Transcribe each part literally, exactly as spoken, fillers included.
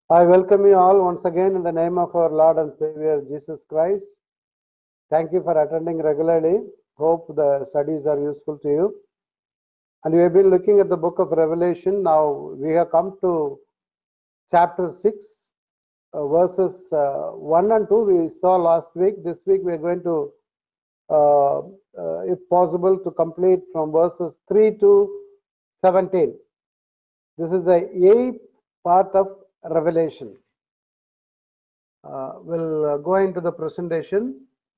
I welcome you all once again in the name of our Lord and Savior Jesus Christ. Thank you for attending regularly. Hope the studies are useful to you. And we have been looking at the book of Revelation. Now we have come to chapter six, uh, verses uh, one and two. We saw last week. This week we are going to, uh, uh, if possible, to complete from verses three to seventeen. This is the eighth part of Revelation. Uh, we'll uh, go into the presentation.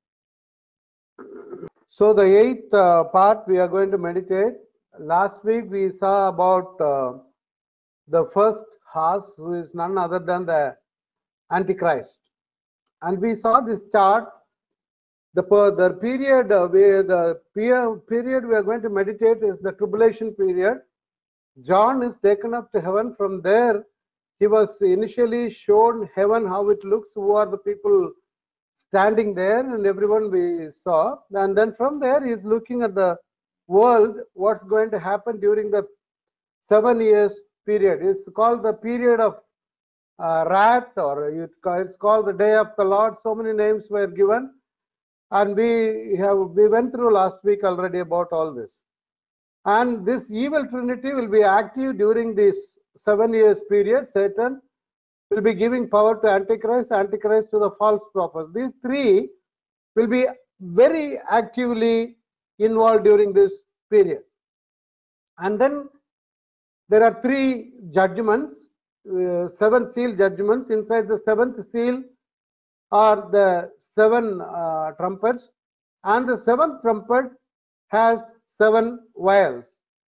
So the eighth uh, part we are going to meditate. Last week we saw about uh, the first horse, who is none other than the Antichrist. And we saw this chart. The, the period uh, where the period we are going to meditate is the tribulation period. John is taken up to heaven. From there he was initially shown heaven, how it looks, who are the people standing there, and everyone we saw. And then from there he is looking at the world, what's going to happen during the seven years period. It's called the period of uh, wrath, or it's called the day of the Lord. So many names were given, and we have we went through last week already about all this. And this evil trinity will be active during this seven years period. Satan will be giving power to Antichrist, Antichrist to the false prophets. These three will be very actively involved during this period. And then there are three judgments, uh, seven seal judgments. Inside the seventh seal are the seven uh, trumpets, and the seventh trumpet has seven vials.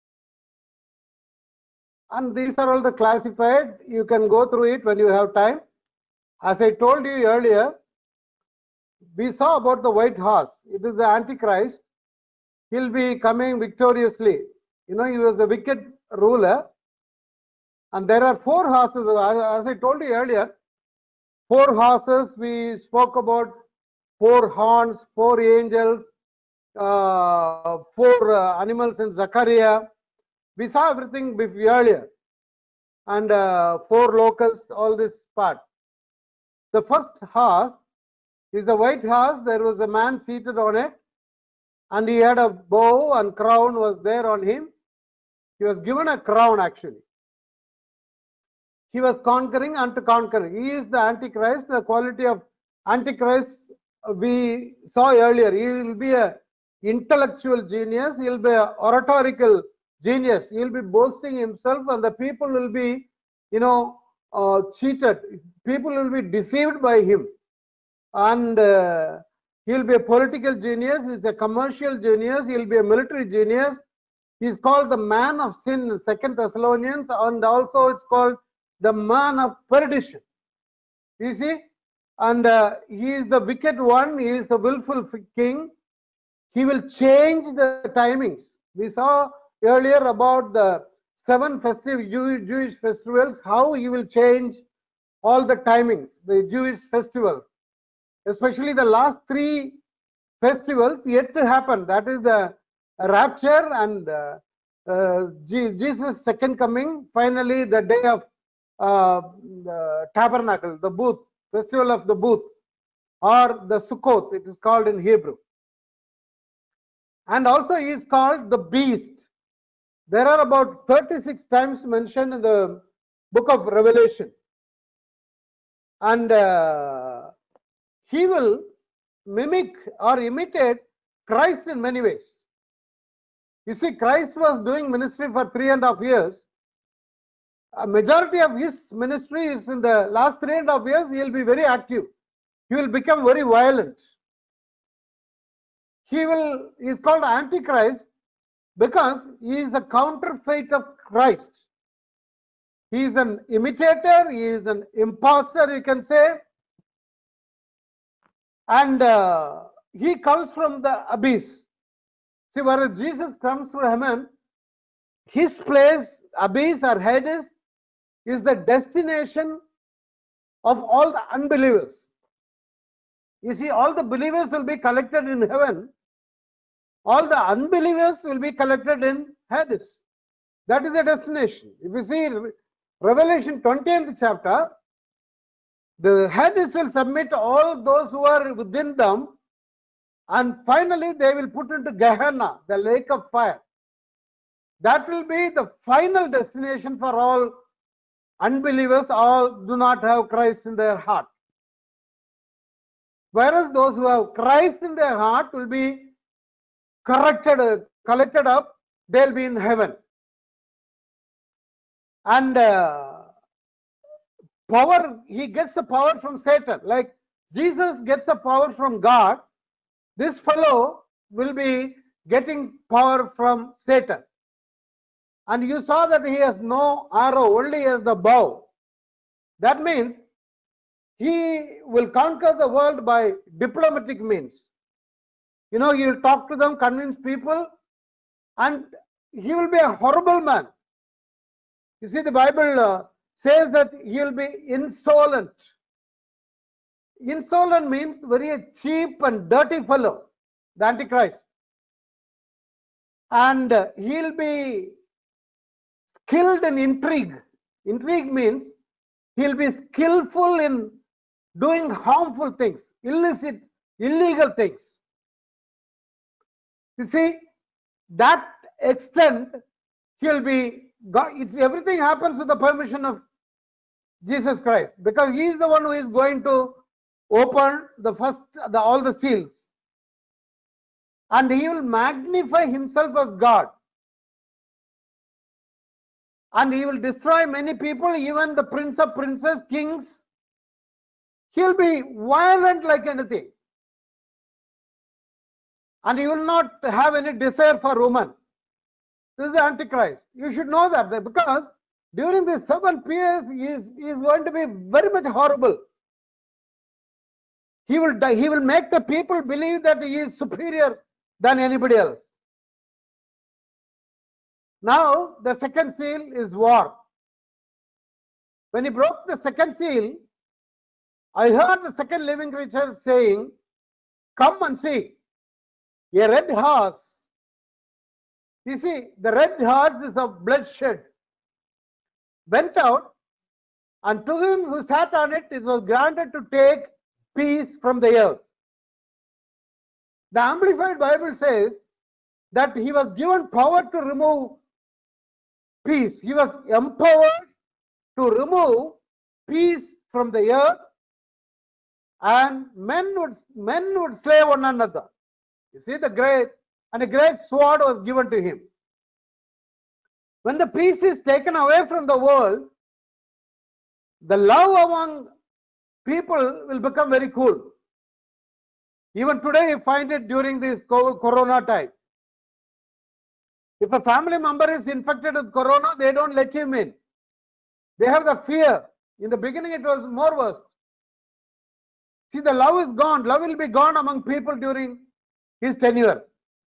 And these are all the classified. You can go through it when you have time. As I told you earlier, we saw about the white horse. It is the Antichrist. He'll be coming victoriously. You know, he was a wicked ruler. And there are four horses. As I told you earlier, four horses. We spoke about four horns, four angels, uh, four uh, animals in Zechariah. We saw everything earlier. And uh, four locusts, all this part. The first horse is the white horse. There was a man seated on it, and he had a bow, and crown was there on him. He was given a crown actually. He was conquering and to conquer. He is the Antichrist. The quality of Antichrist we saw earlier. He will be an intellectual genius. He will be an oratorical genius. He will be boasting himself, and the people will be, you know, uh, cheated. People will be deceived by him. And uh, he will be a political genius. He is a commercial genius. He will be a military genius. He is called the man of sin in Second Thessalonians, and also it's called the man of perdition. You see? And uh, he is the wicked one. He is a willful king. He will change the timings. We saw earlier about the seven festive Jew Jewish festivals, how he will change all the timings, the Jewish festivals, especially the last three festivals yet to happen. That is the rapture and uh, uh, Jesus' second coming, finally the day of uh, the tabernacle, the booth, festival of the booth, or the Sukkot, it is called in Hebrew. And also he is called the beast. There are about thirty-six times mentioned in the book of Revelation. And uh, he will mimic or imitate Christ in many ways. You see, Christ was doing ministry for three and a half years. A majority of his ministry is in the last three and a half years. He will be very active. He will become very violent. He will, he is called Antichrist because he is a counterfeit of Christ. He is an imitator. He is an imposter, you can say. And uh, he comes from the abyss. See, whereas Jesus comes from heaven, his place, abyss or Hades, is the destination of all the unbelievers. You see, all the believers will be collected in heaven. All the unbelievers will be collected in Hades. That is the destination. If you see Revelation twentieth chapter, The Hades will submit all those who are within them, and finally they will put into Gehenna, the lake of fire. That will be the final destination for all unbelievers, all do not have Christ in their heart. Whereas those who have Christ in their heart will be corrected, collected up, they'll be in heaven. And uh, power, he gets the power from Satan. Like Jesus gets the power from God, this fellow will be getting power from Satan. And you saw that he has no arrow, only has the bow. That means he will conquer the world by diplomatic means. You know, he will talk to them, convince people, and he will be a horrible man. You see, the Bible uh, says that he will be insolent. Insolent means very cheap and dirty fellow, the Antichrist. And uh, he'll be skilled in intrigue. Intrigue means he'll be skillful in doing harmful things, illicit, illegal things. You see, that extent he'll be, it's, everything happens with the permission of Jesus Christ, because he is the one who is going to open the first, the, all the seals. And he will magnify himself as God. And he will destroy many people, even the prince of princes, kings. He'll be violent like anything. And he will not have any desire for women. This is the Antichrist. You should know that, because during these seven years, he is, he is going to be very much horrible. He will, die, he will make the people believe that he is superior than anybody else. Now, the second seal is war. When he broke the second seal, I heard the second living creature saying, "Come and see, a red horse." You see, the red horse is of bloodshed. Went out, and to him who sat on it, it was granted to take peace from the earth. The Amplified Bible says that he was given power to remove peace. He was empowered to remove peace from the earth, and men would men would slay one another. You see, the great and a great sword was given to him. When the peace is taken away from the world, the love among people will become very cool. Even today, you find it during this corona time. If a family member is infected with corona, they don't let him in. They have the fear. In the beginning, it was more worse. See, the love is gone. Love will be gone among people during his tenure.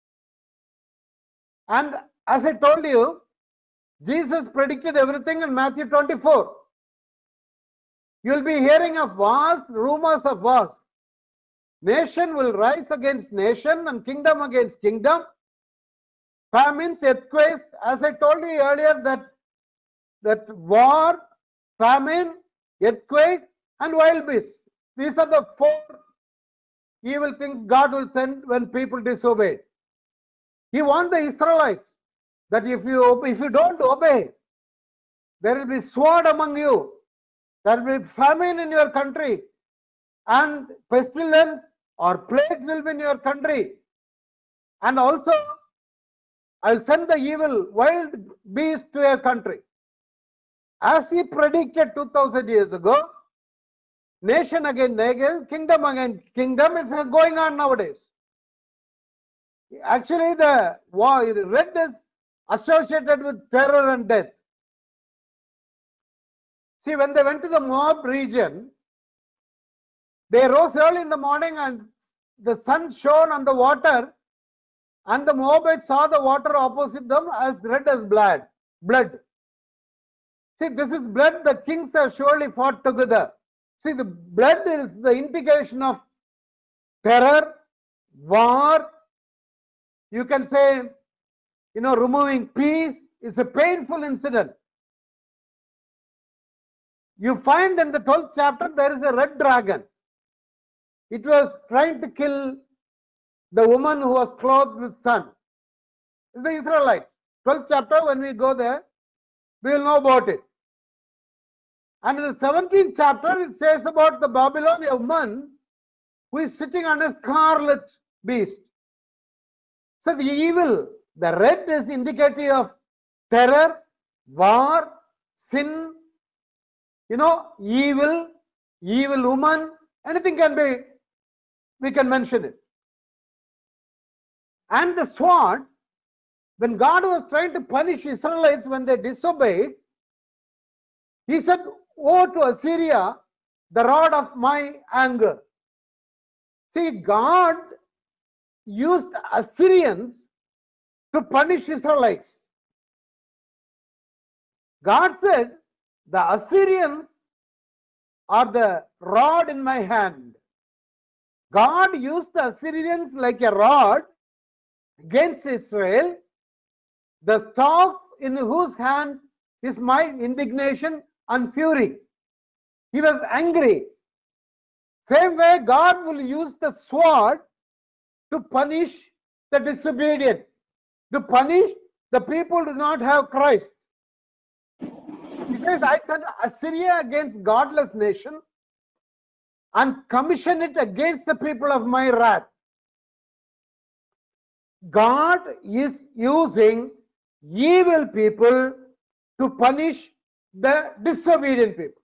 And as I told you, Jesus predicted everything in Matthew twenty-four. You'll be hearing of wars, rumors of wars. Nation will rise against nation and kingdom against kingdom. Famines, earthquakes, as I told you earlier, that, that war, famine, earthquake, and wild beasts. These are the four evil things God will send when people disobey. He warned the Israelites that if you, if you don't obey, there will be sword among you, there will be famine in your country, and pestilence or plagues will be in your country. And also, I'll send the evil wild beast to your country. As he predicted two thousand years ago, nation against nation, kingdom against kingdom, is going on nowadays. Actually, the war, red is associated with terror and death. See, when they went to the Moab region, they rose early in the morning and the sun shone on the water, and the Moabites saw the water opposite them as red as blood. Blood. See, this is blood. The kings have surely fought together. See, the blood is the indication of terror, war. You can say, you know, removing peace is a painful incident. you find in the twelfth chapter there is a red dragon. It was trying to kill the woman who was clothed with sun. It's the Israelites. twelfth chapter, when we go there, we will know about it. And in the seventeenth chapter, it says about the Babylonian woman who is sitting on a scarlet beast. So the evil, the red is indicative of terror, war, sin, you know, evil, evil woman, anything can be, we can mention it. And the sword, when God was trying to punish Israelites when they disobeyed, he said, "Woe to Assyria, the rod of my anger." See, God used Assyrians to punish Israelites. God said, "The Assyrians are the rod in my hand." God used the Assyrians like a rod against Israel, the staff in whose hand is my indignation and fury. He was angry. Same way, God will use the sword to punish the disobedient, to punish the people who do not have Christ. He says, "I send Assyria against godless nation and commission it against the people of my wrath." God is using evil people to punish the disobedient people.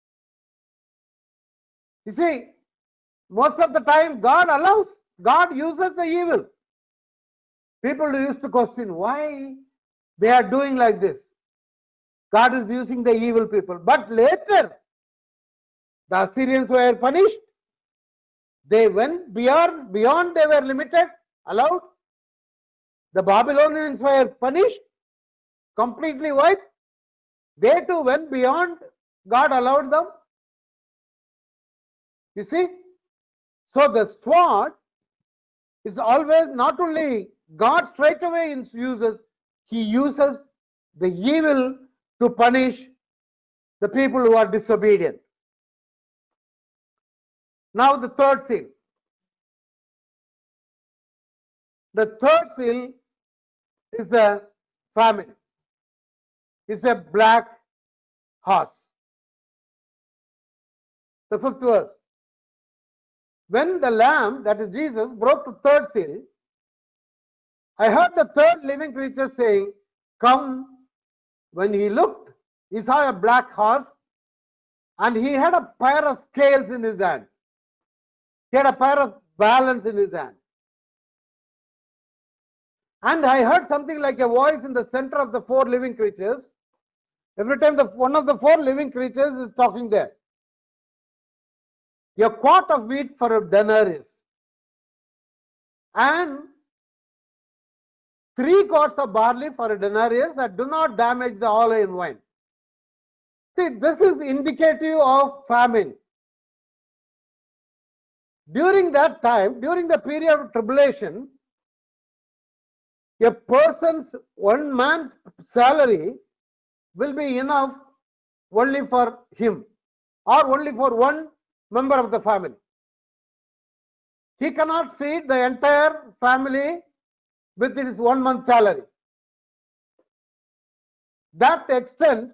You see, most of the time God allows, God uses the evil. People used to question why they are doing like this. God is using the evil people. But later, the Assyrians were punished. They went beyond, beyond they were limited, allowed. The Babylonians were punished, completely wiped. They too went beyond, God allowed them. You see? So the sword is always not only God straight away uses, he uses the evil to punish the people who are disobedient. Now the third seal. The third seal is the famine. It's a black horse. The fifth verse. When the Lamb, that is Jesus, broke the third seal, I heard the third living creature saying, "Come." When he looked, he saw a black horse, and he had a pair of scales in his hand. He had a pair of balance in his hand. And I heard something like a voice in the center of the four living creatures. Every time the one of the four living creatures is talking there. A quart of wheat for a denarius, and three quarts of barley for a denarius that do not damage the olive and wine. See, this is indicative of famine. During that time, during the period of tribulation, a person's, one man's salary will be enough only for him or only for one member of the family. He cannot feed the entire family with his one month salary. That extent,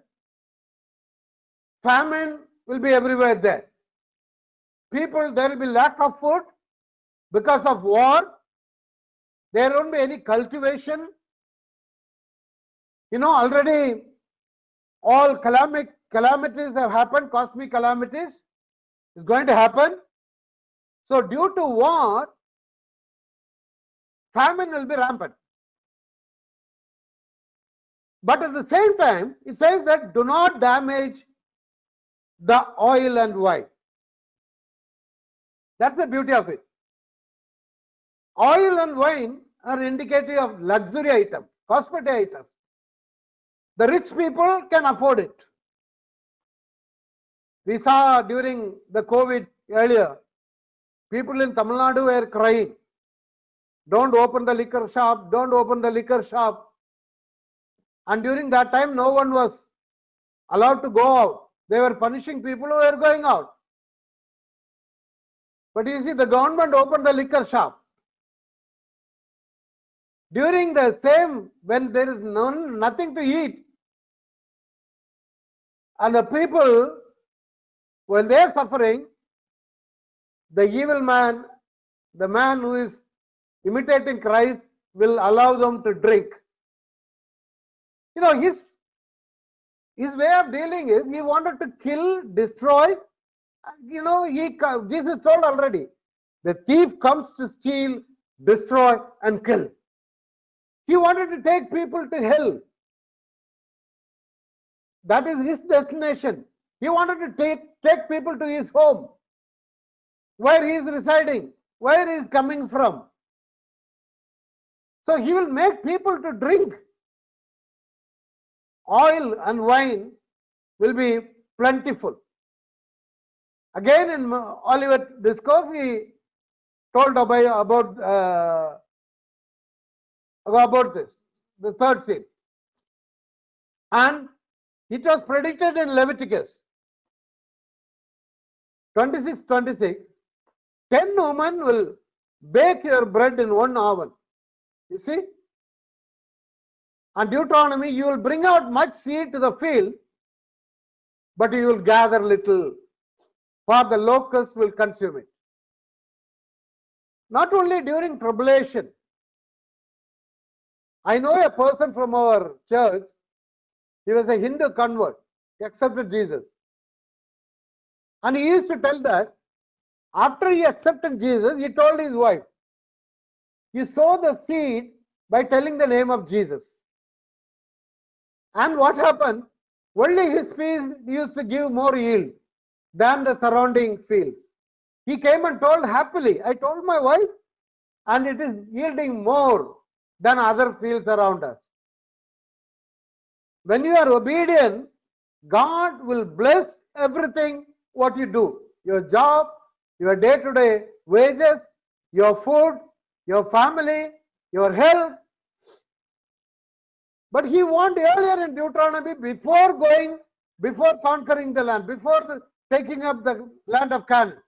famine will be everywhere there. People, there will be lack of food because of war. There won't be any cultivation. You know, already all calamic, calamities have happened, cosmic calamities is going to happen. So due to war, famine will be rampant. But at the same time, it says that do not damage the oil and wine. That's the beauty of it. Oil and wine are indicative of luxury item, cosmetic item. The rich people can afford it. We saw during the COVID earlier, people in Tamil Nadu were crying, "Don't open the liquor shop, don't open the liquor shop." And during that time, no one was allowed to go out. They were punishing people who were going out. But you see, the government opened the liquor shop. During the same, when there is none, nothing to eat, and the people, when they are suffering, the evil man, the man who is imitating Christ, will allow them to drink. You know, his, his way of dealing is he wanted to kill, destroy. You know, he, Jesus told already, the thief comes to steal, destroy, and kill. He wanted to take people to hell. That is his destination. He wanted to take, take people to his home, where he is residing, where he is coming from. So he will make people to drink. Oil and wine will be plentiful. Again, in Olivet Discourse, he told about, about, uh, about this, the third seal. And it was predicted in Leviticus twenty-six twenty-six. Ten women will bake your bread in one oven. You see? And Deuteronomy, you will bring out much seed to the field, but you will gather little, for the locust will consume it. Not only during tribulation. I know a person from our church, he was a Hindu convert, he accepted Jesus. And he used to tell that after he accepted Jesus, he told his wife, you sow the seed by telling the name of Jesus. And what happened? Only his field used to give more yield than the surrounding fields. He came and told happily, I told my wife, and it is yielding more than other fields around us. When you are obedient, God will bless everything what you do. Your job, your day-to-day wages, your food, your family, your health. But he warned earlier in Deuteronomy, before going, before conquering the land, before the, taking up the land of Canaan.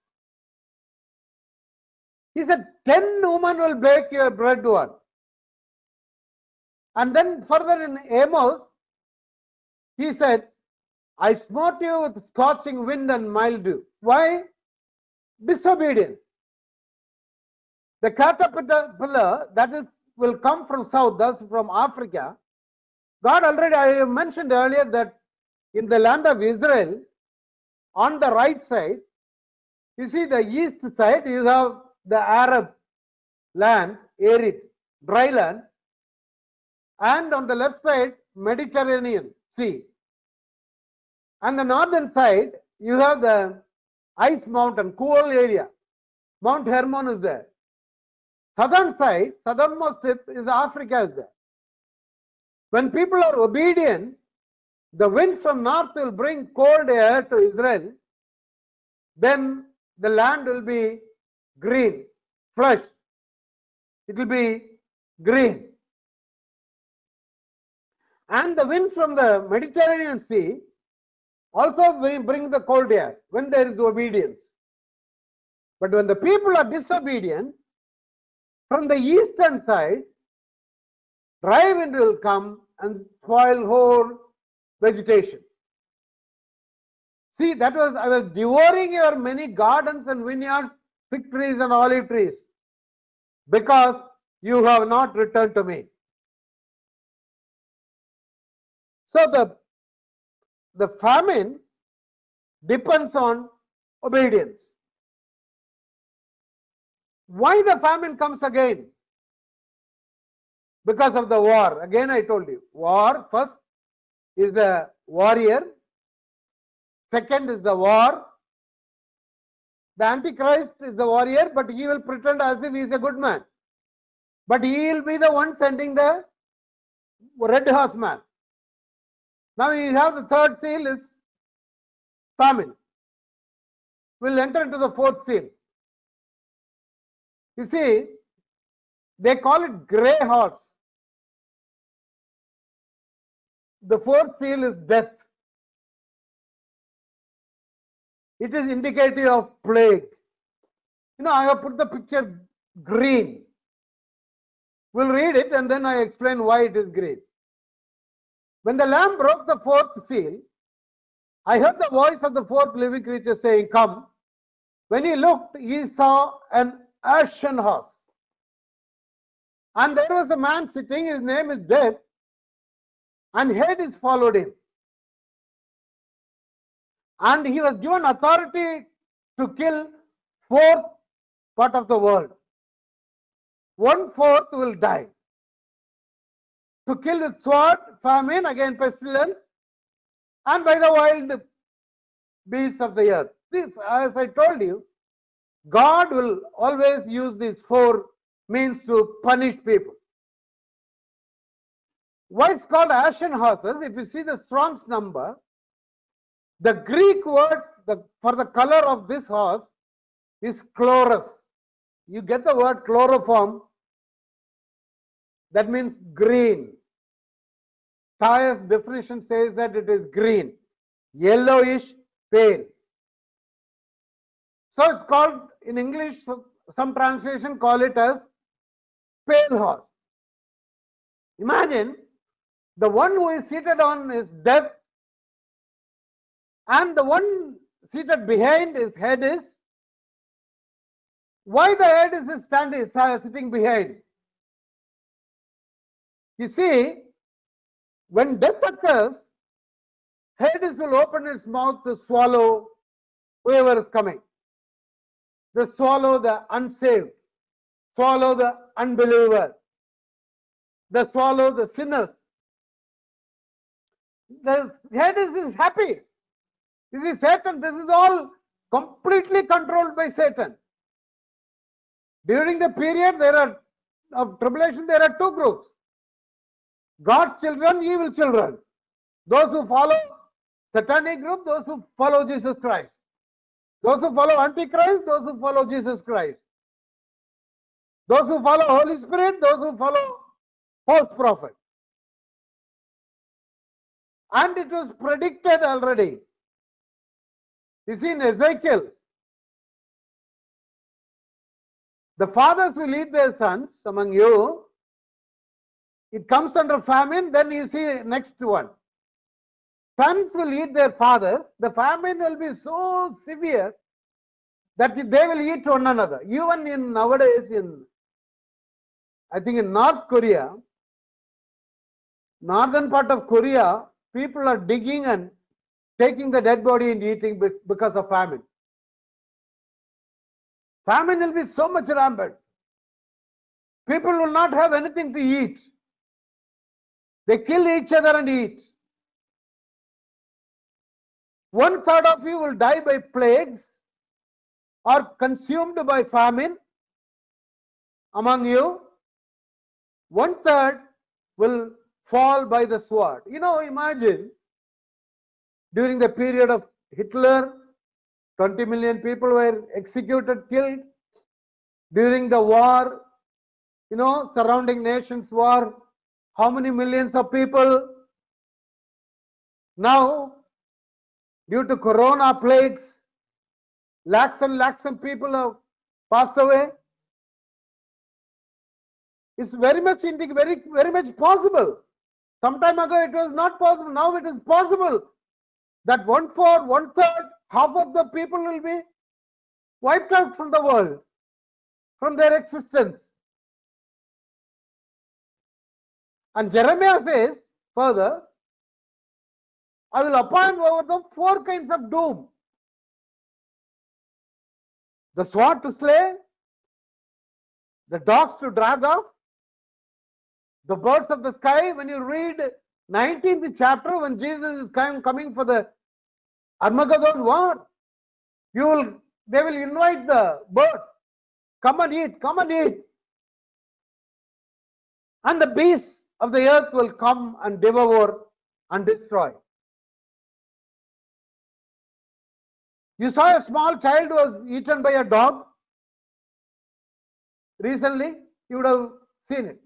He said, ten women will bake your bread one. And then further in Amos, he said, I smote you with scorching wind and mildew. Why? Disobedience. The caterpillar that is will come from south, thus from Africa. God already, I mentioned earlier that in the land of Israel, on the right side, you see the east side, you have the Arab land, arid, dry land, and on the left side, Mediterranean Sea. And the northern side, you have the ice mountain, cool area. Mount Hermon is there. Southern side, southernmost tip is Africa is there. When people are obedient, the wind from north will bring cold air to Israel. Then the land will be green, fresh. It will be green. And the wind from the Mediterranean Sea also bring the cold air when there is obedience. But when the people are disobedient, from the eastern side, dry wind will come and spoil whole vegetation. See, that was, I was devouring your many gardens and vineyards, fig trees and olive trees, because you have not returned to me. So the, the famine depends on obedience. Why the famine comes again? Because of the war. Again I told you, war first is the warrior, second is the war. The Antichrist is the warrior, but he will pretend as if he is a good man. But he will be the one sending the red horseman. Now you have the third seal is famine. We'll enter into the fourth seal. You see, they call it grey horse. The fourth seal is death. It is indicative of plague. You know, I have put the picture green. We'll read it and then I explain why it is green. When the Lamb broke the fourth seal, I heard the voice of the fourth living creature saying, "Come." When he looked, he saw an ashen horse. And there was a man sitting, his name is Death, and Hades followed him. And he was given authority to kill fourth part of the world. One fourth will die. To kill with sword, famine, again pestilence, and by the wild beasts of the earth. This, as I told you, God will always use these four means to punish people. Why it's called ashen horses? If you see the Strong's number, the Greek word the, for the color of this horse is chloros. You get the word chloroform, that means green. Tyer's definition says that it is green, yellowish, pale. So it's called, in English, some translation call it as pale horse. Imagine the one who is seated on his death, and the one seated behind his head is, why the head is standing, sitting behind? You see, when death occurs, Hades will open its mouth to swallow whoever is coming. They swallow the unsaved, swallow the unbeliever, they swallow the sinners. The Hades is happy. This is Satan. This is all completely controlled by Satan. During the period there are of tribulation, there are two groups: God's children, evil children. Those who follow satanic group, those who follow Jesus Christ. Those who follow Antichrist, those who follow Jesus Christ. Those who follow Holy Spirit, those who follow false prophet. And it was predicted already. You see in Ezekiel, the fathers will eat their sons among you. It comes under famine. Then you see next one. Sons will eat their fathers. The famine will be so severe that they will eat one another. Even in nowadays, in I think in North Korea, northern part of Korea, people are digging and taking the dead body and eating because of famine. Famine will be so much rampant. People will not have anything to eat. They kill each other and eat. One third of you will die by plagues or consumed by famine among you. One third will fall by the sword. You know, imagine during the period of Hitler, twenty million people were executed, killed. During the war, you know, surrounding nations war, how many millions of people? Now, due to corona plagues, lakhs and lakhs of people have passed away. It's very much, very, very much possible. Some time ago it was not possible. Now it is possible that one fourth, one third, half of the people will be wiped out from the world, from their existence. And Jeremiah says further, I will appoint over them four kinds of doom. The sword to slay, the dogs to drag off, the birds of the sky. When you read nineteenth chapter, when Jesus is coming for the Armageddon war, you will, they will invite the birds, come and eat, come and eat. And the beasts of the earth will come and devour and destroy. You saw a small child was eaten by a dog recently, you would have seen it.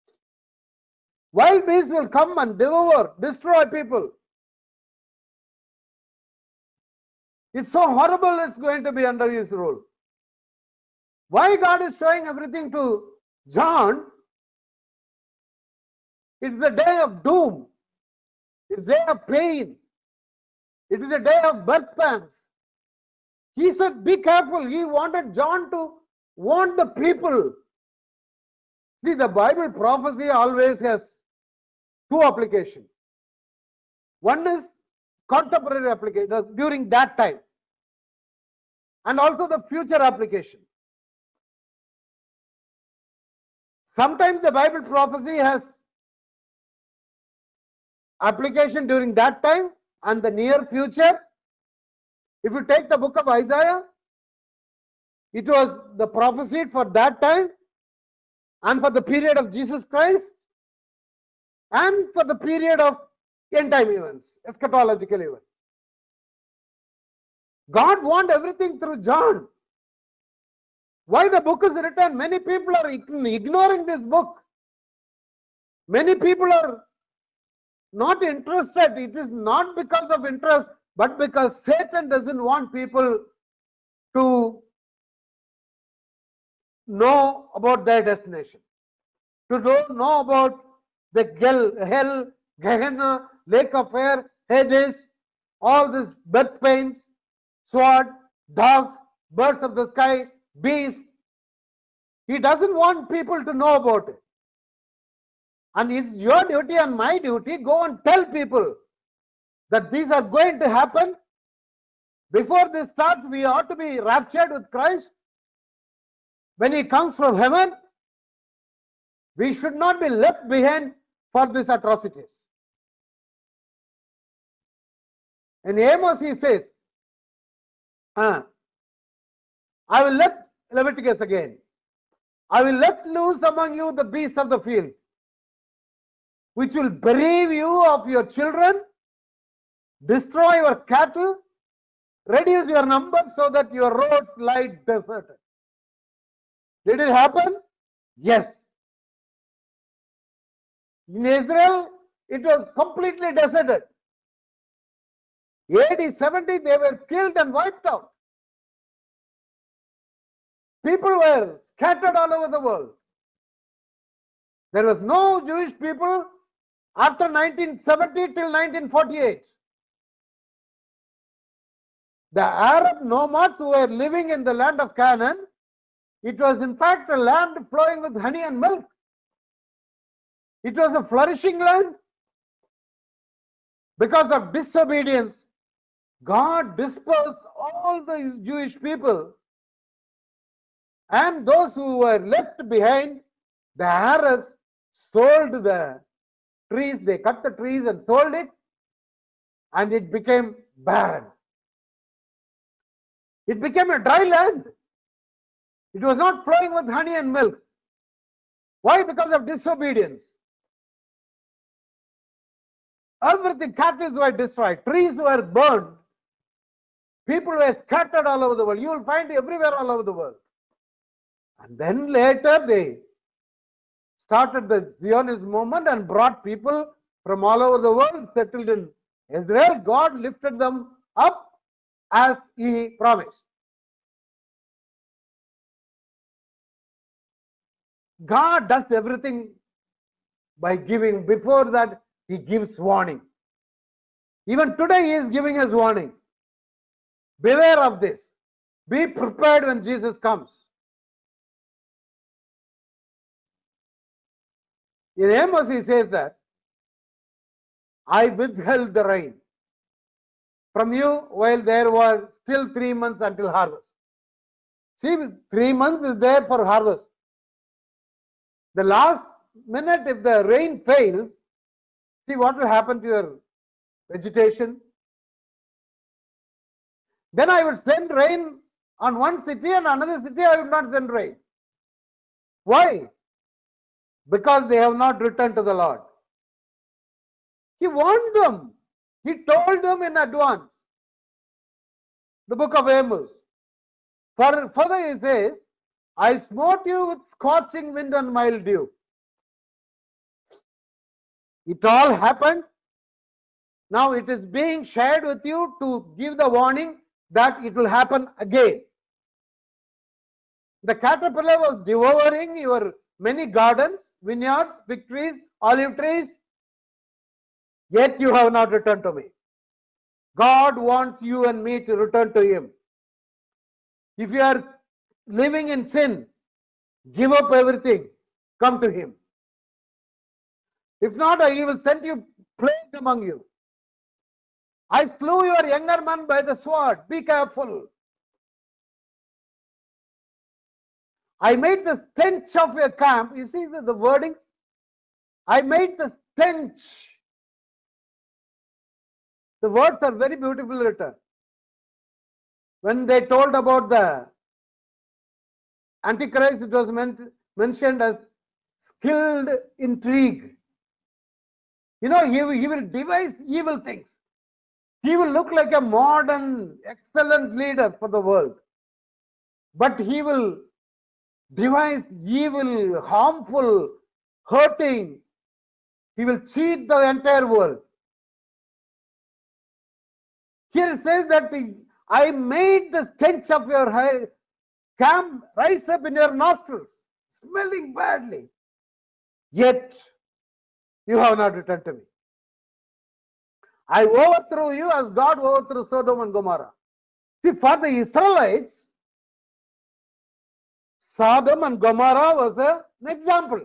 Wild beasts will come and devour, destroy people. It's so horrible, it's going to be under his rule. Why God is showing everything to John? It's the day of doom. It's a day of pain. It is a day of birth pangs. He said, be careful. He wanted John to warn the people. See, the Bible prophecy always has two applications. One is contemporary application during that time, and also the future application. Sometimes the Bible prophecy has application during that time and the near future. If you take the book of Isaiah, it was the prophecy for that time and for the period of Jesus Christ and for the period of end time events, eschatological events. God wants everything through John. Why the book is written? Many people are ignoring this book. Many people are not interested. It is not because of interest, but because Satan doesn't want people to know about their destination, to know about the hell, Gehenna, lake of fire, Hades, all these birth pains, sword, dogs, birds of the sky, beasts. He doesn't want people to know about it. And it's your duty and my duty, go and tell people that these are going to happen. Before this starts, we ought to be raptured with Christ. When he comes from heaven, we should not be left behind for these atrocities. In Amos he says, ah, I will let, Leviticus again, I will let loose among you the beasts of the field, which will bereave you of your children, destroy your cattle, reduce your number so that your roads lie deserted. Did it happen? Yes. In Israel, it was completely deserted. A D seventy, they were killed and wiped out. People were scattered all over the world. There was no Jewish people after nineteen seventy till nineteen forty-eight. The Arab nomads who were living in the land of Canaan, it was in fact a land flowing with honey and milk. It was a flourishing land. Because of disobedience, God dispersed all the Jewish people, and those who were left behind, the Arabs sold the trees. They cut the trees and sold it, and it became barren. It became a dry land. It was not flowing with honey and milk. Why? Because of disobedience. Everything, cattle were destroyed, trees were burned, people were scattered all over the world. You will find everywhere all over the world. And then later they started the Zionist movement and brought people from all over the world, settled in Israel. God lifted them up as he promised. God does everything by giving. Before that, he gives warning. Even today, he is giving us warning. Beware of this. Be prepared when Jesus comes. In Amos, he says that, I withheld the rain from you while there were still three months until harvest. See, three months is there for harvest. The last minute, if the rain fails, see what will happen to your vegetation. Then I would send rain on one city, and another city I would not send rain. Why? Because they have not returned to the Lord. He warned them. He told them in advance. The book of Amos. For, further he says, I smote you with scorching wind and mild dew. It all happened. Now it is being shared with you to give the warning. that it will happen again. The caterpillar was devouring your many gardens, vineyards, fig trees, olive trees, yet you have not returned to me. God wants you and me to return to him. If you are living in sin, give up everything, come to him. If not, he will send you plague among you. I slew your younger man by the sword. Be careful. I made the stench of your camp. You see the, the wordings? I made the stench. The words are very beautifully written. When they told about the Antichrist, it was meant, mentioned as skilled intrigue. You know, he, he will devise evil things. He will look like a modern, excellent leader for the world. But he will devise evil, harmful, hurting. He will cheat the entire world. Here it says that the, I made the stench of your high camp rise up in your nostrils, smelling badly. Yet you have not returned to me. I overthrew you as God overthrew Sodom and Gomorrah. See, for the Israelites, Sodom and Gomorrah was a, an example.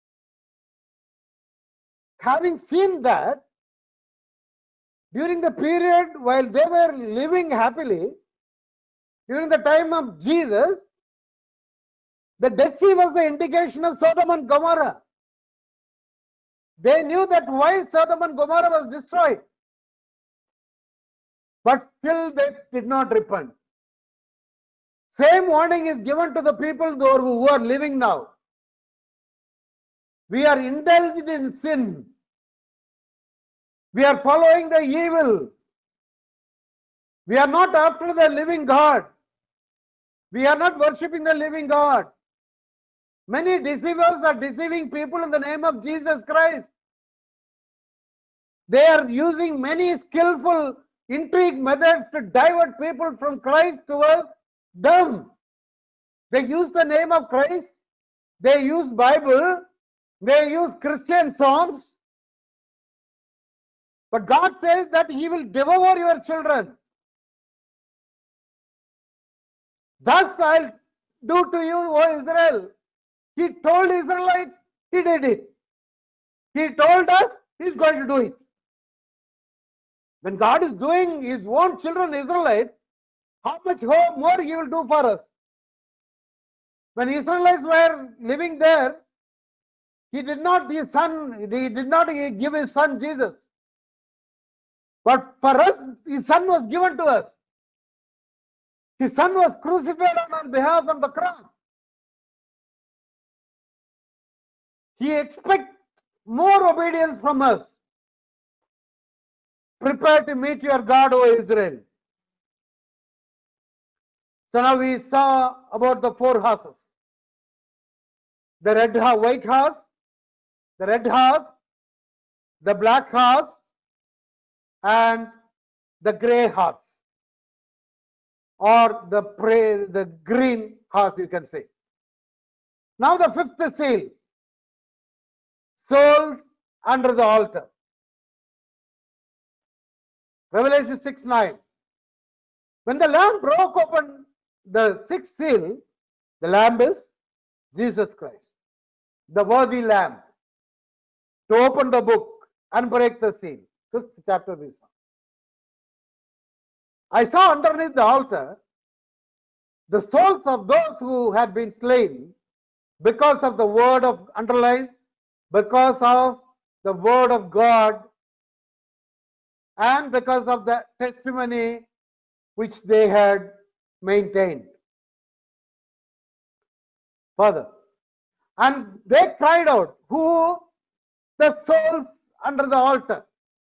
Having seen that, during the period while they were living happily, during the time of Jesus, the Dead Sea was the indication of Sodom and Gomorrah. They knew that why Sodom and Gomorrah was destroyed. But still they did not repent. Same warning is given to the people who are living now. We are indulged in sin. We are following the evil. We are not after the living God. We are not worshipping the living God. Many deceivers are deceiving people in the name of Jesus Christ. They are using many skillful intrigue methods to divert people from Christ towards them. They use the name of Christ. They use Bible. They use Christian songs. But God says that he will devour your children. Thus I'll do to you, O Israel. He told Israelites, he did it. He told us, he's going to do it. When God is doing his own children Israelites, how much more he will do for us? When Israelites were living there, he did not his son, he did not give his son Jesus. But for us, his son was given to us. His son was crucified on our behalf on the cross. He expects more obedience from us. Prepare to meet your God, O Israel. So now we saw about the four horses. The red horse, white horse, the red horse, the black horse, and the grey horse, or the prey, the green horse, you can say. Now the fifth seal, souls under the altar. Revelation six nine. When the Lamb broke open the sixth seal, the Lamb is Jesus Christ, the worthy Lamb, to open the book and break the seal. Fifth chapter we saw. I saw underneath the altar the souls of those who had been slain because of the word of, underline, because of the word of God and because of the testimony which they had maintained. Further, and they cried out, who? The souls under the altar.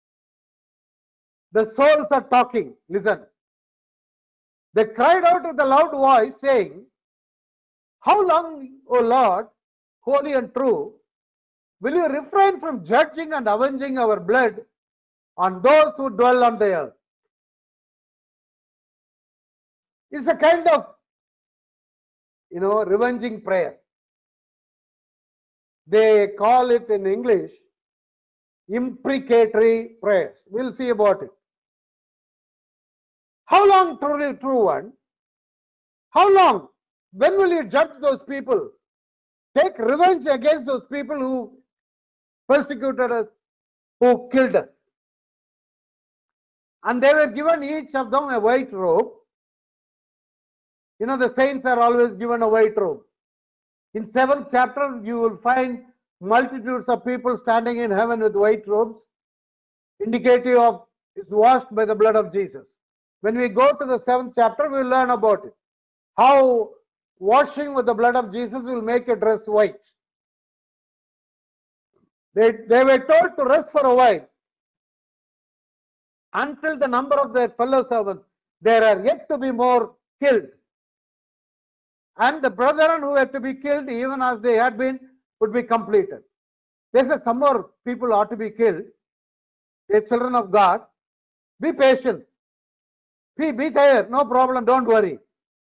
The souls are talking. Listen. They cried out with a loud voice, saying, how long, O Lord, holy and true, will you refrain from judging and avenging our blood on those who dwell on the earth? It's a kind of, you know, revenging prayer. They call it in English imprecatory prayers. We'll see about it. How long, truly true one? How long? When will you judge those people? Take revenge against those people who persecuted us, who killed us. And they were given each of them a white robe. You know, the saints are always given a white robe. In seventh chapter, you will find multitudes of people standing in heaven with white robes, indicative of is washed by the blood of Jesus. When we go to the seventh chapter, we will learn about it. How washing with the blood of Jesus will make a dress white. They, they were told to rest for a while until the number of their fellow servants, there are yet to be more killed. And the brethren who had to be killed, even as they had been, would be completed. They said some more people ought to be killed. The children of God, be patient. Be, be tired, no problem, don't worry.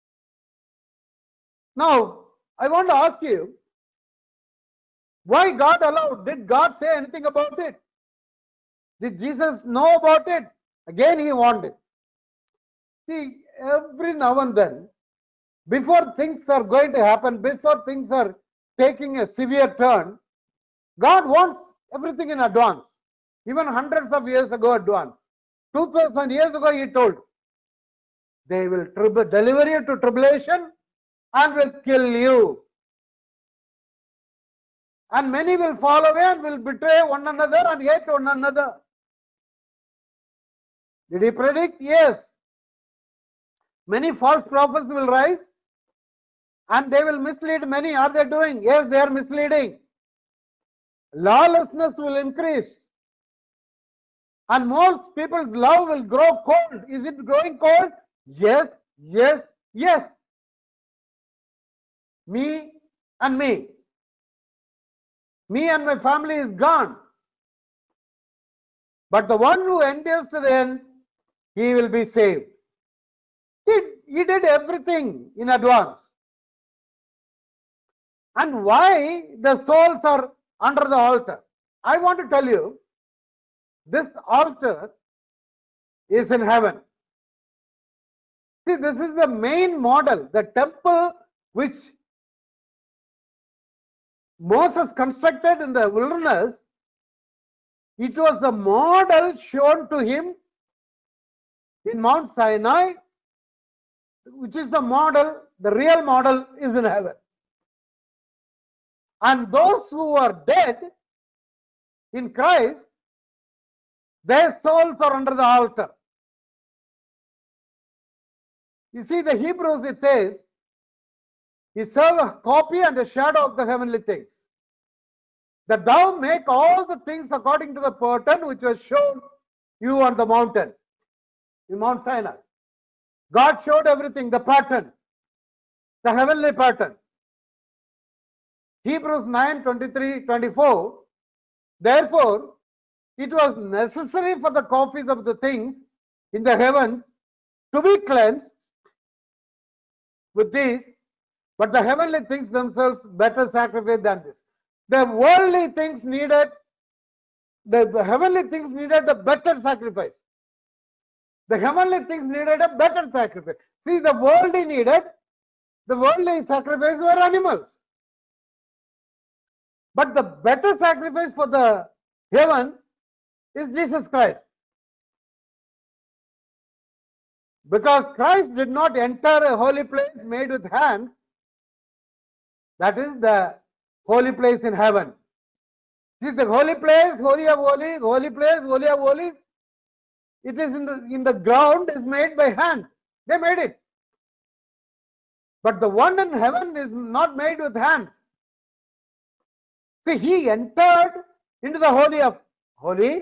Now, I want to ask you, why God allowed? Did God say anything about it? Did Jesus know about it? Again, he warned it. See, every now and then, before things are going to happen, before things are taking a severe turn, God wants everything in advance. Even hundreds of years ago advance. two thousand years ago he told, they will deliver you to tribulation and will kill you. And many will fall away and will betray one another and hate one another. Did he predict? Yes. Many false prophets will rise and they will mislead many. Are they doing? Yes, they are misleading. Lawlessness will increase. And most people's love will grow cold. Is it growing cold? Yes, yes, yes. Me and me. Me and my family is gone. But the one who endures to the end, he will be saved. He, he did everything in advance. And why the souls are under the altar? I want to tell you, this altar is in heaven. See, this is the main model. The temple which Moses constructed in the wilderness, it was the model shown to him in Mount Sinai, which is the model, the real model is in heaven. And those who are dead in Christ, their souls are under the altar. You see, the Hebrews, it says, he serve a copy and a shadow of the heavenly things, that thou make all the things according to the pattern which was shown you on the mountain, in Mount Sinai. God showed everything, the pattern, the heavenly pattern. Hebrews nine, twenty-three, twenty-four, therefore, it was necessary for the copies of the things in the heavens to be cleansed with these, but the heavenly things themselves better sacrifice than this. The worldly things needed, the, the heavenly things needed a better sacrifice. The heavenly things needed a better sacrifice. See, the worldly needed, the worldly sacrifice were animals. But the better sacrifice for the heaven is Jesus Christ. Because Christ did not enter a holy place made with hands, that is the holy place in heaven. See, the holy place, holy of holies, holy place, holy of holies, it is in the, in the ground, is made by hand. They made it. But the one in heaven is not made with hands. See, he entered into the holy of holy,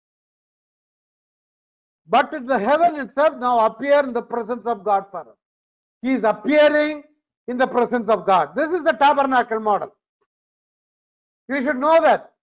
but the heaven itself now appear in the presence of God for us. He is appearing in the presence of God. This is the tabernacle model. You should know that.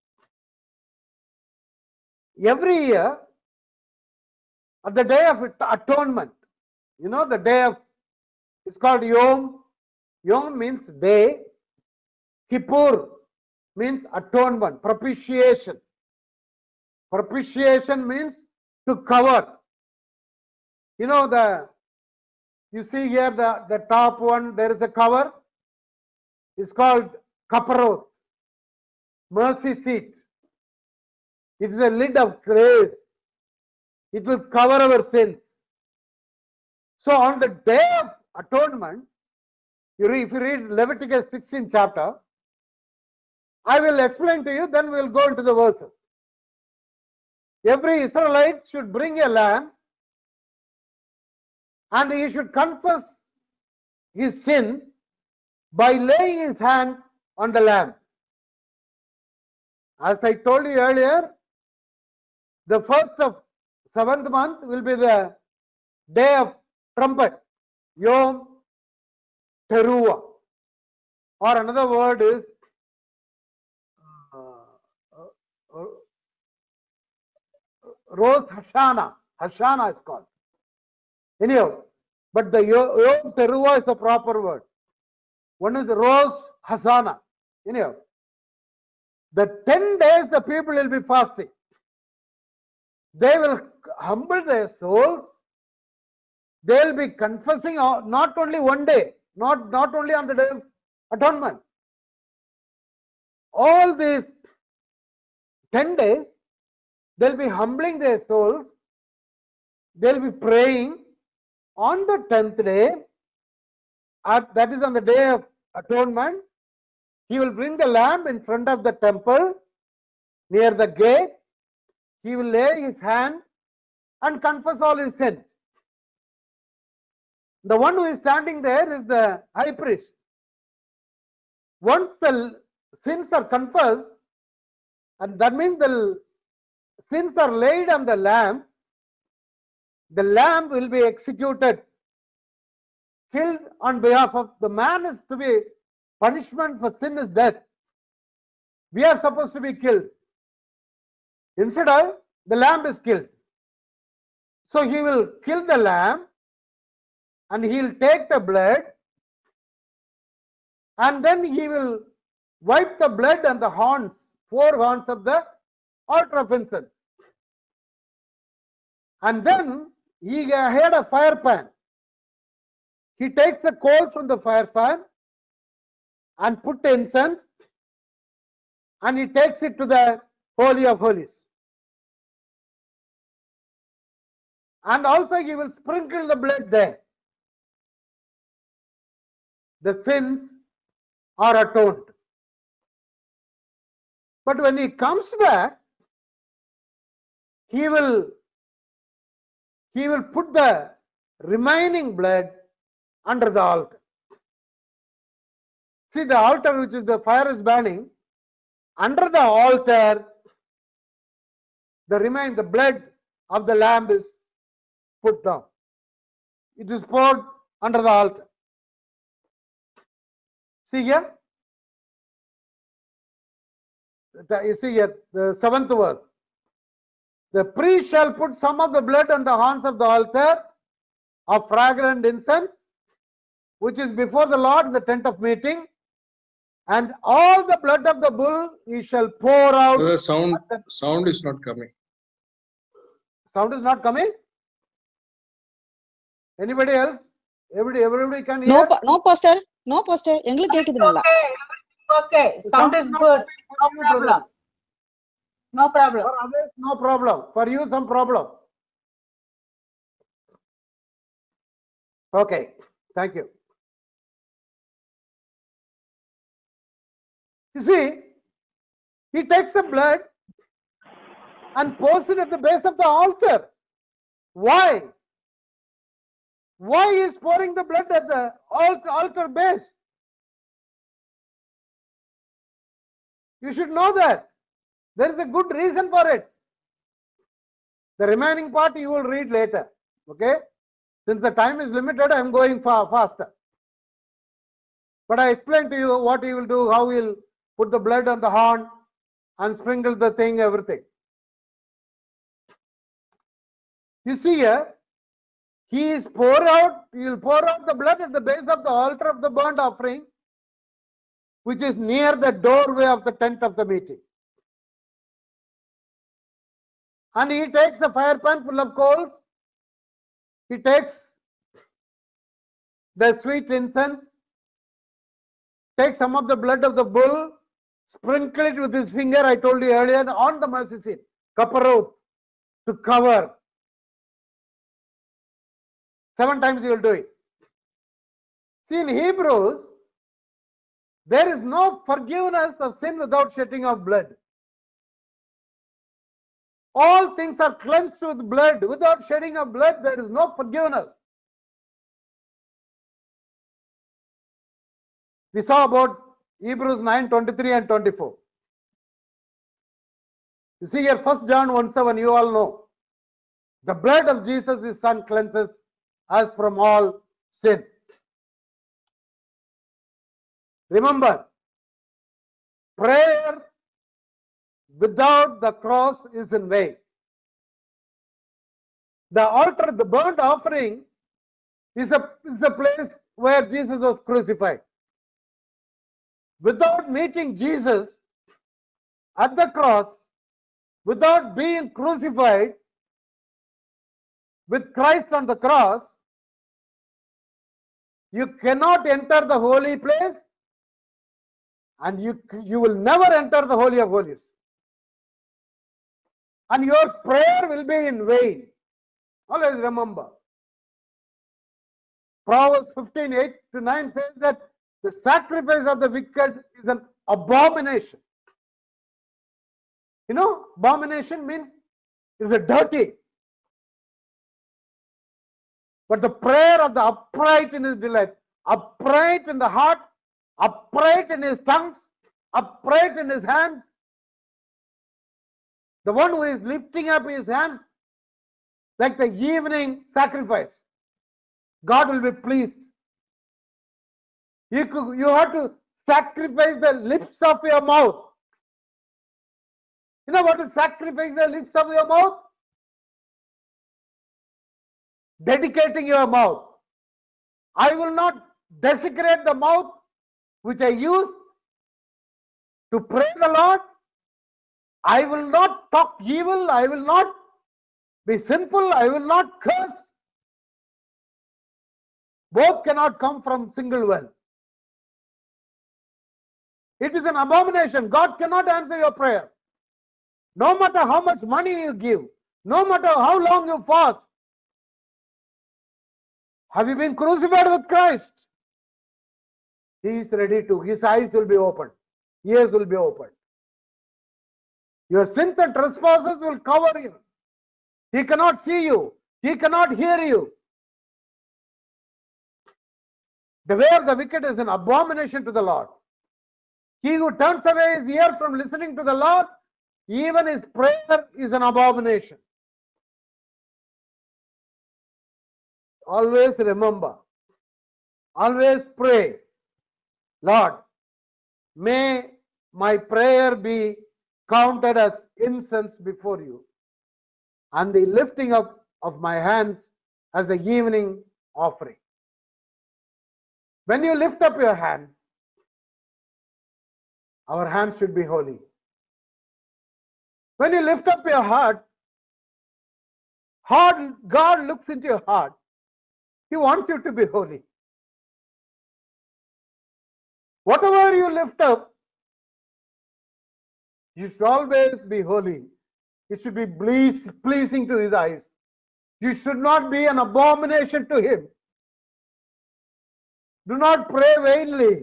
Every year, at the day of atonement, you know, the day of It's called Yom. Yom means day. Kippur means atonement, propitiation. Propitiation means to cover. You know, the you see here the, the top one, there is a cover. It's called Kaparoth, mercy seat. It is a lid of grace. It will cover our sins. So on the day of atonement, you read, if you read Leviticus sixteenth chapter, I will explain to you, then we will go into the verses. Every Israelite should bring a lamb and he should confess his sin by laying his hand on the lamb. As I told you earlier, the first of seventh month will be the day of trumpet, Yom Teruah, or another word is uh, uh, uh, Rosh Hashanah. Hashanah is called. Anyhow, but the Yom Teruah is the proper word. One is Rosh Hashanah. Anyhow, the ten days the people will be fasting. They will humble their souls. They will be confessing not only one day, not, not only on the day of atonement. All these ten days, they'll be humbling their souls. They'll be praying. On the tenth day, at, that is on the day of atonement, he will bring the lamb in front of the temple near the gate. He will lay his hand and confess all his sins. The one who is standing there is the high priest. Once the sins are confessed, and that means the sins are laid on the lamb, the lamb will be executed, killed on behalf of the man. Is to be punishment for sin is death. We are supposed to be killed. Instead of, the lamb is killed. So he will kill the lamb and he will take the blood and then he will wipe the blood on the horns, four horns of the altar of incense. And then he had a fire pan. He takes the coals from the fire pan and put the incense and he takes it to the Holy of Holies. And also he will sprinkle the blood there. The sins are atoned. But when he comes back, he will he will put the remaining blood under the altar. See, the altar which is the fire is burning, under the altar the remain the blood of the lamb is put down. It is poured under the altar. See here? You see here, the seventh verse. The priest shall put some of the blood on the horns of the altar of fragrant incense, which is before the Lord in the tent of meeting, and all the blood of the bull he shall pour out. The sound, sound is not coming. Sound is not coming? Anybody else? Everybody, everybody can hear? No, no, pastor. No, pastor. எங்களுக்கு கேக்குது நல்லா. Okay, sound is good. No problem. No problem. For others, no problem. For you, some problem. Okay, thank you. You see, he takes the blood and pours it at the base of the altar. Why? Why is pouring the blood at the altar, altar base? You should know that. There is a good reason for it. The remaining part you will read later. Okay? Since the time is limited, I am going far faster. But I explained to you what he will do, how he will put the blood on the horn and sprinkle the thing, everything. You see here, He is pour out, he will pour out the blood at the base of the altar of the burnt offering, which is near the doorway of the tent of the meeting. And he takes the fire pan full of coals. He takes the sweet incense, takes some of the blood of the bull, sprinkle it with his finger, I told you earlier, on the mercy seat, kaparoth, to cover. Seven times he will do it. See, in Hebrews, there is no forgiveness of sin without shedding of blood. All things are cleansed with blood. Without shedding of blood, there is no forgiveness. We saw about Hebrews nine, twenty-three and twenty-four. You see here, First John one seven, you all know. The blood of Jesus, his son, cleanses us from all sin. Remember, prayer without the cross is in vain. The altar, the burnt offering, is a, is a place where Jesus was crucified. Without meeting Jesus at the cross, without being crucified with Christ on the cross, you cannot enter the holy place, and you, you will never enter the Holy of Holies. And your prayer will be in vain. Always remember. Proverbs fifteen, eight to nine says that the sacrifice of the wicked is an abomination. You know, abomination means it's a dirty. But the prayer of the upright in his delight, upright in the heart, upright in his tongues, upright in his hands, the one who is lifting up his hand like the evening sacrifice, God will be pleased. You, could, you have to sacrifice the lips of your mouth. You know what is sacrifice the lips of your mouth? Dedicating your mouth. I will not desecrate the mouth which I use to praise the Lord. I will not talk evil. I will not be sinful. I will not curse. Both cannot come from single well. It is an abomination. God cannot answer your prayer. No matter how much money you give, no matter how long you fast. Have you been crucified with Christ? He is ready to. His eyes will be opened. Ears will be opened. Your sins and trespasses will cover you. He cannot see you. He cannot hear you. The way of the wicked is an abomination to the Lord. He who turns away his ear from listening to the Lord, even his prayer is an abomination. Always remember, always pray, Lord, may my prayer be counted as incense before you, and the lifting up of my hands as the evening offering. When you lift up your hand, our hands should be holy. When you lift up your heart, heart, God looks into your heart. He wants you to be holy. Whatever you lift up, you should always be holy. It should be pleasing to his eyes. You should not be an abomination to him. Do not pray vainly.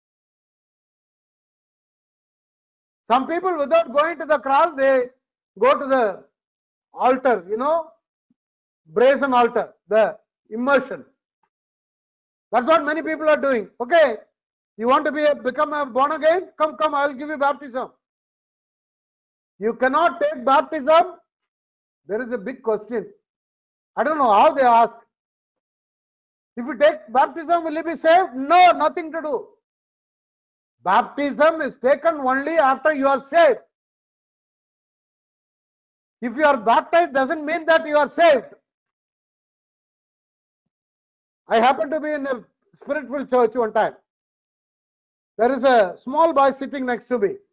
Some people, without going to the cross, they go to the altar, you know, brazen altar, the immersion. That's what many people are doing. Okay, you want to be a, become a born again? Come, come, I will give you baptism. You cannot take baptism. There is a big question. I don't know how they ask. If you take baptism, will you be saved? No, nothing to do. Baptism is taken only after you are saved. If you are baptized, doesn't mean that you are saved. I happened to be in a spirit-filled church one time. There is a small boy sitting next to me.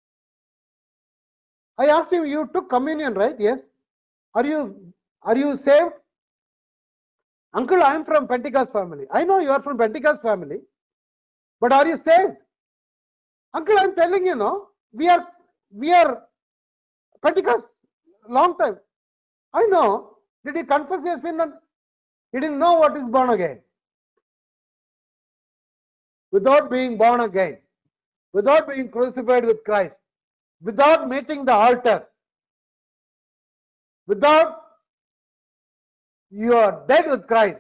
I asked him, you took communion, right? Yes. Are you, are you saved? Uncle, I am from Pentecost family. I know you are from Pentecost family, but are you saved? Uncle, I am telling you, no, we are, we are Pentecost, long time. I know. Did he confess his sin? He didn't know what is born again. Without being born again, without being crucified with Christ, without meeting the altar, without you are dead with Christ,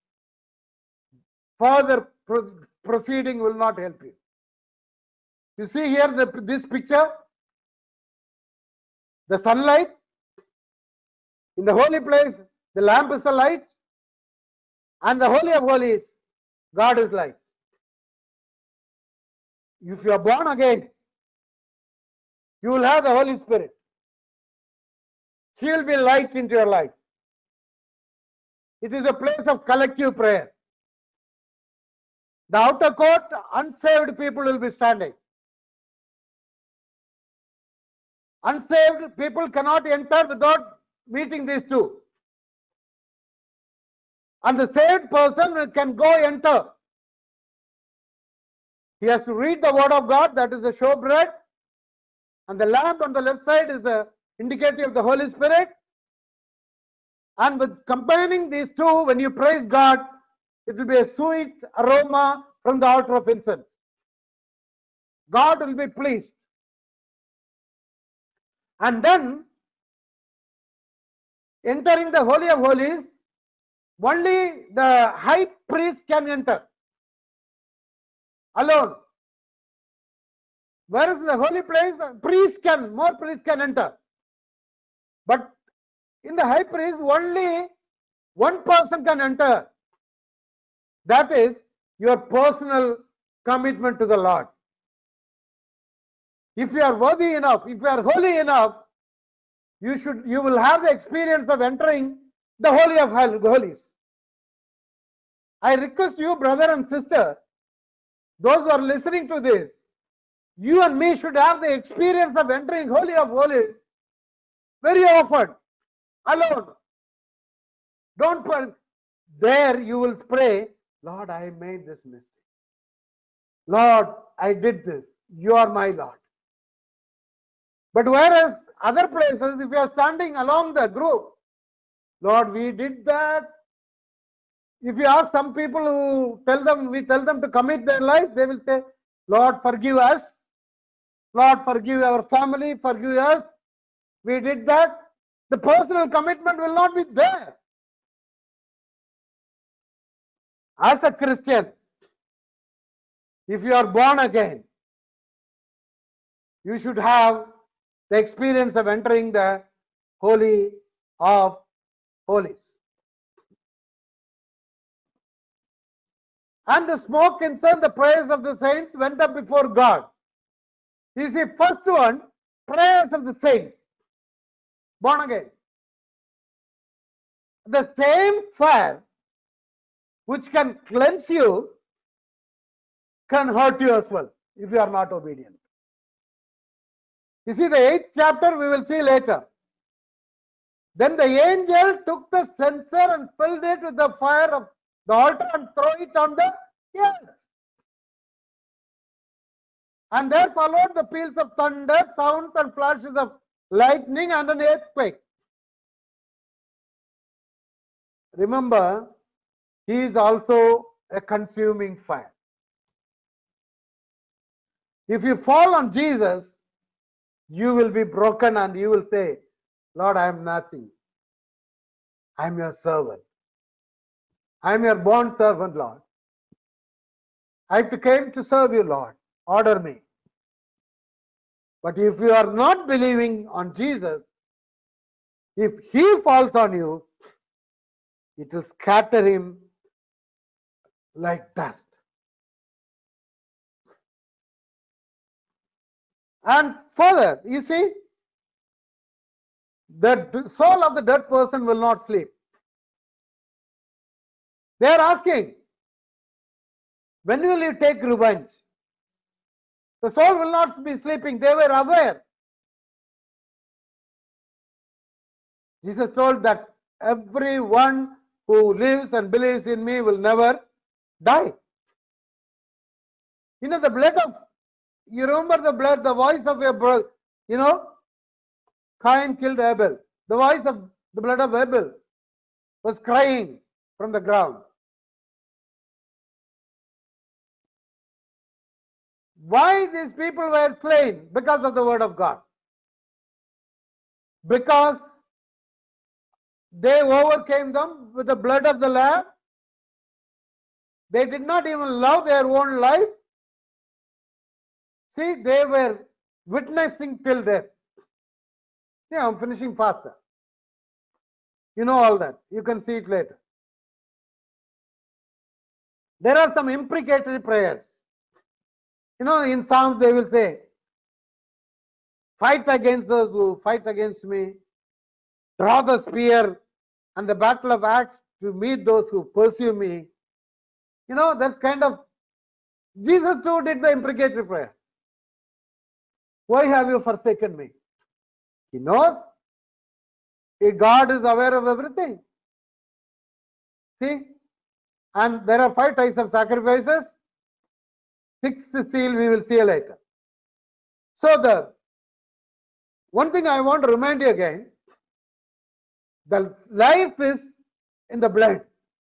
further pro proceeding will not help you. You see here the, this picture, the sunlight, in the holy place, the lamp is the light, and the Holy of Holies, God is light. If you are born again, you will have the Holy Spirit. He will be light into your life. It is a place of collective prayer. The outer court, unsaved people will be standing. Unsaved people cannot enter without meeting these two. And the saved person can go enter. He has to read the word of God, that is the showbread. And the lamp on the left side is the indicative of the Holy Spirit. And with combining these two, when you praise God, it will be a sweet aroma from the altar of incense. God will be pleased. And then, entering the Holy of Holies, only the high priest can enter alone. Whereas in the holy place, priest can, more priests can enter. But in the high priest, only one person can enter. That is your personal commitment to the Lord. If you are worthy enough, if you are holy enough, you should, you will have the experience of entering the Holy of Holies. I request you, brother and sister, those who are listening to this, you and me should have the experience of entering Holy of Holies very often, alone. Don't put, there you will pray, Lord, I made this mistake. Lord, I did this. You are my Lord. But whereas other places, if you are standing along the group, Lord, we did that. If you ask some people who tell them, we tell them to commit their life, they will say, Lord, forgive us. Lord, forgive our family, forgive us. We did that. The personal commitment will not be there. As a Christian, if you are born again, you should have the experience of entering the Holy of Holies. And the smoke, incense, the prayers of the saints went up before God. You see, first one, prayers of the saints, born again. The same fire which can cleanse you can hurt you as well if you are not obedient. You see, the eighth chapter we will see later. Then the angel took the censer and filled it with the fire of the altar and threw it on the earth. And there followed the peals of thunder, sounds and flashes of lightning and an earthquake. Remember, he is also a consuming fire. If you fall on Jesus, you will be broken and you will say, Lord, I am nothing. I am your servant. I am your bond servant, Lord. I came to serve you, Lord. Order me. But if you are not believing on Jesus, if he falls on you, it will scatter him like dust. And further, you see, the soul of the dead person will not sleep. They are asking, when will you take revenge? The soul will not be sleeping. They were aware. Jesus told that everyone who lives and believes in me will never die. You know, the blood of, you remember the blood, the voice of your brother, you know, Cain killed Abel. The voice of the blood of Abel was crying from the ground. Why these people were slain? Because of the word of God. Because they overcame them with the blood of the Lamb. They did not even love their own life. See, they were witnessing till death. Yeah, I'm finishing faster. You know all that. You can see it later. There are some imprecatory prayers. You know, in Psalms they will say, fight against those who fight against me, draw the spear and the battle of axe to meet those who pursue me. You know, that's kind of, Jesus too did the imprecatory prayer. Why have you forsaken me? He knows. God is aware of everything. See? And there are five types of sacrifices. Sixth seal we will see later. So the one thing I want to remind you again, the life is in the blood.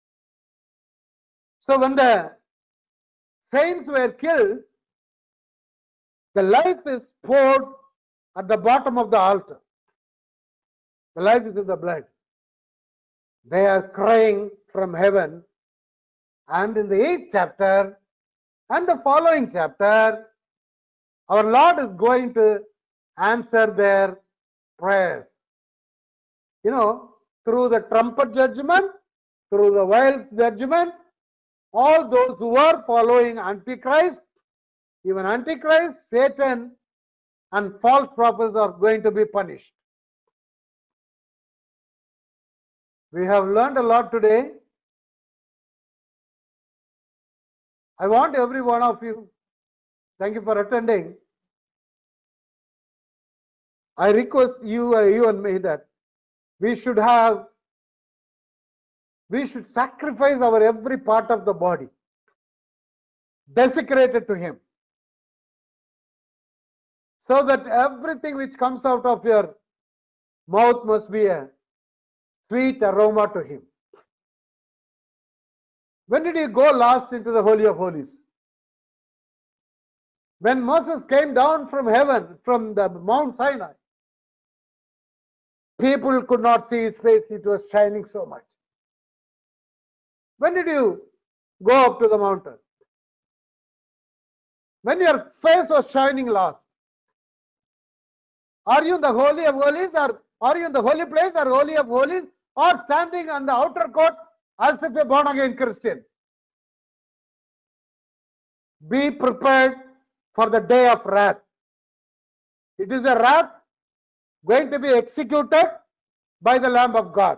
So when the saints were killed, the life is poured at the bottom of the altar. The life is in the blood. They are crying from heaven. And in the eighth chapter and the following chapter, our Lord is going to answer their prayers. You know, through the trumpet judgment, through the vials judgment, all those who are following Antichrist, even Antichrist, Satan, and false prophets are going to be punished. We have learned a lot today. I want every one of you, thank you for attending. I request you, uh, you and me that we should have, we should sacrifice our every part of the body, desecrate it to Him, so that everything which comes out of your mouth must be a sweet aroma to Him. When did you go last into the Holy of Holies? When Moses came down from heaven, from the Mount Sinai, people could not see his face, it was shining so much. When did you go up to the mountain? When your face was shining last? Are you in the Holy of Holies, or are you in the holy place or Holy of Holies, or standing on the outer court as if a born again Christian? Be prepared for the day of wrath. It is a wrath going to be executed by the Lamb of God.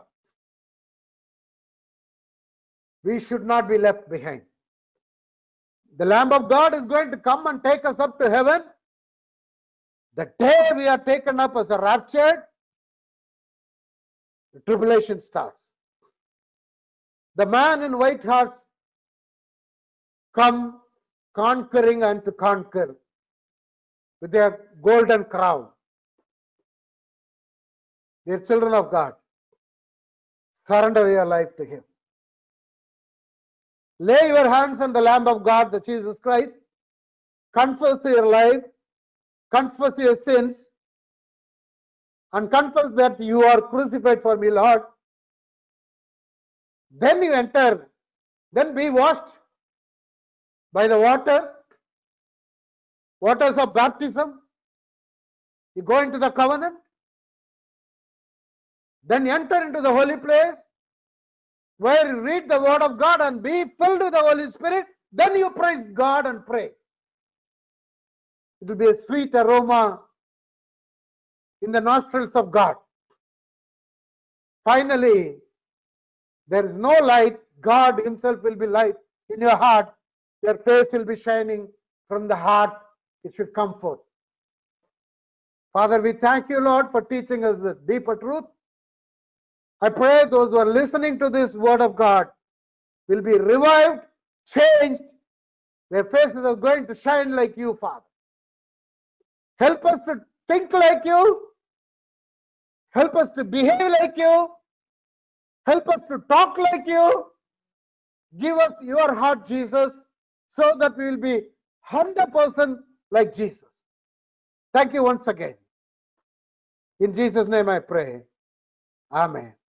We should not be left behind. The Lamb of God is going to come and take us up to heaven. The day we are taken up as a raptured, the tribulation starts. The man in white horse come conquering and to conquer with their golden crown. Dear children of God, surrender your life to Him. Lay your hands on the Lamb of God, the Jesus Christ. Confess your life, confess your sins, and confess that you are crucified for me, Lord. Then you enter, then be washed by the water, waters of baptism. You go into the covenant. Then enter into the holy place where you read the word of God and be filled with the Holy Spirit. Then you praise God and pray. It will be a sweet aroma in the nostrils of God. Finally, there is no light God himself will be light in your heart. Your face will be shining from the heart. It should come forth. Father, we thank you, Lord, for teaching us the deeper truth. I pray those who are listening to this word of God will be revived, changed. Their faces are going to shine like you, Father. Help us to think like you. Help us to behave like you. Help us to talk like you. Give us your heart, Jesus, so that we will be one hundred percent like Jesus. Thank you once again. In Jesus' name I pray. Amen.